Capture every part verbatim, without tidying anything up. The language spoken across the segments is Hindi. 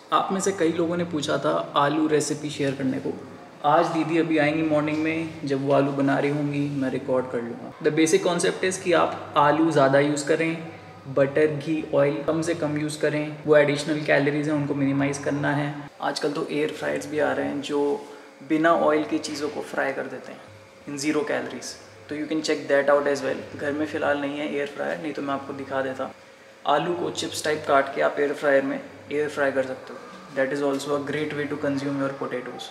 आप में से कई लोगों ने पूछा था आलू रेसिपी शेयर करने को। आज दीदी अभी आएंगी मॉर्निंग में, जब वो आलू बना रही होंगी मैं रिकॉर्ड कर लूँगा। द बेसिक कॉन्सेप्ट इज़ कि आप आलू ज़्यादा यूज़ करें, बटर घी ऑयल कम से कम यूज़ करें, वो एडिशनल कैलोरीज हैं उनको मिनिमाइज़ करना है। आजकल तो एयर फ्रायर्स भी आ रहे हैं जो बिना ऑयल की चीज़ों को फ्राई कर देते हैं इन ज़ीरो कैलोरीज, तो you can check that out as well. घर में फ़िलहाल नहीं है एयर फ्रायर, नहीं तो मैं आपको दिखा देता। आलू को चिप्स टाइप काट के आप एयर फ्रायर में एयर फ्राई कर सकते हो। That is also a great way to consume your potatoes.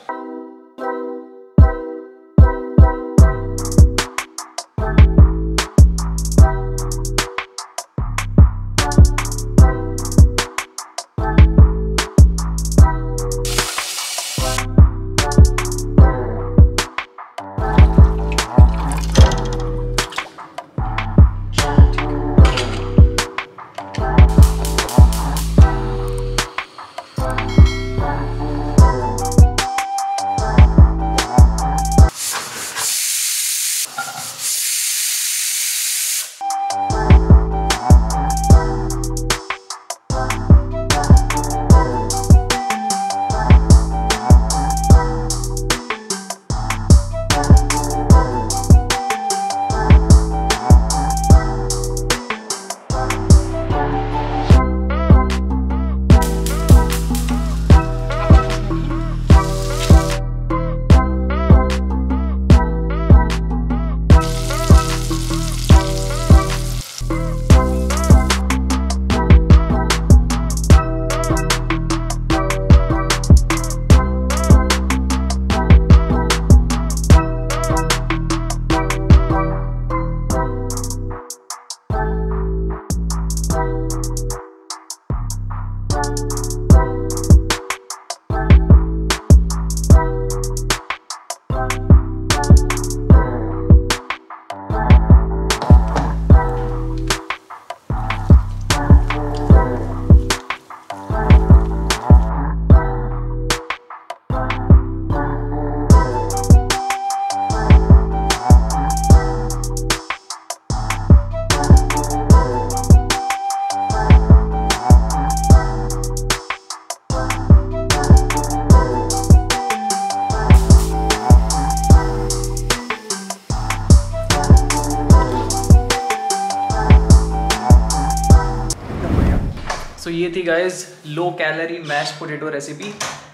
So so, ये थी guys low calorie mash potato recipe.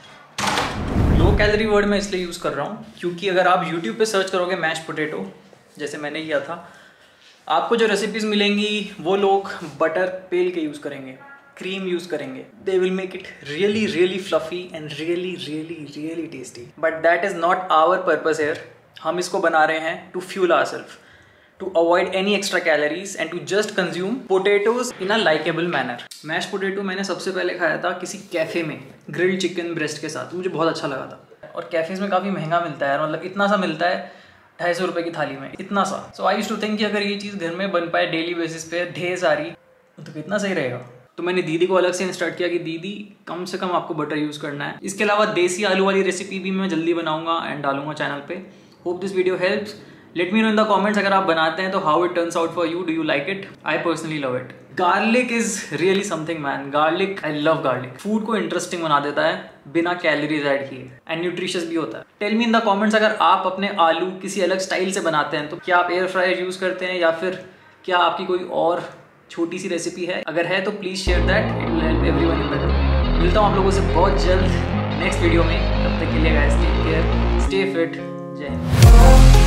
Low calorie word मैं इसलिए यूज़ कर रहा हूँ क्योंकि अगर आप यूट्यूब पे सर्च करोगे मैश पोटैटो, जैसे मैंने किया था, आपको जो रेसिपीज़ मिलेंगी वो लोग बटर पेल के यूज़ करेंगे, क्रीम यूज़ करेंगे। They will make it really really fluffy and really really really tasty, but that is not our purpose here. हम इसको बना रहे हैं to fuel ourself, to avoid any extra calories and to just consume potatoes in a likable manner। Mash potato मैंने सबसे पहले खाया था किसी कैफ़े में ग्रिल्ड चिकन ब्रेस्ट के साथ, मुझे बहुत अच्छा लगा था। और कैफ़ेज़ में काफ़ी महंगा मिलता है यार, मतलब इतना सा मिलता है ढाई सौ रुपये की थाली में, इतना सा। So I used to think कि अगर ये चीज़ घर में बन पाए डेली बेसिस पे ढेर सारी, तो कितना सही रहेगा। तो मैंने दीदी को अलग से इंस्ट्रक्ट किया कि दीदी कम से कम आपको बटर यूज़ करना है। इसके अलावा देसी आलू वाली रेसिपी भी मैं जल्दी बनाऊँगा एंड डालूंगा चैनल पे। Hope this video helps. Let me know in the comments अगर आप बनाते हैं तो how it turns out for you, do you like it? I personally love it. Garlic is really something man, garlic, I love garlic. Food को इंटरेस्टिंग बना देता है बिना कैलोरीज ऐड किए, एंड न्यूट्रिशियस भी होता है। Tell me in the comments अगर आप अपने आलू किसी अलग स्टाइल से बनाते हैं तो क्या आप एयर फ्रायर यूज करते हैं या फिर क्या आपकी कोई और छोटी सी रेसिपी है? अगर है तो please share that, it will help everyone in the comment. मिलता हूँ आप लोगों से बहुत जल्द नेक्स्ट वीडियो में। तब तक के लिए guys take care, stay fit, जय हिंद।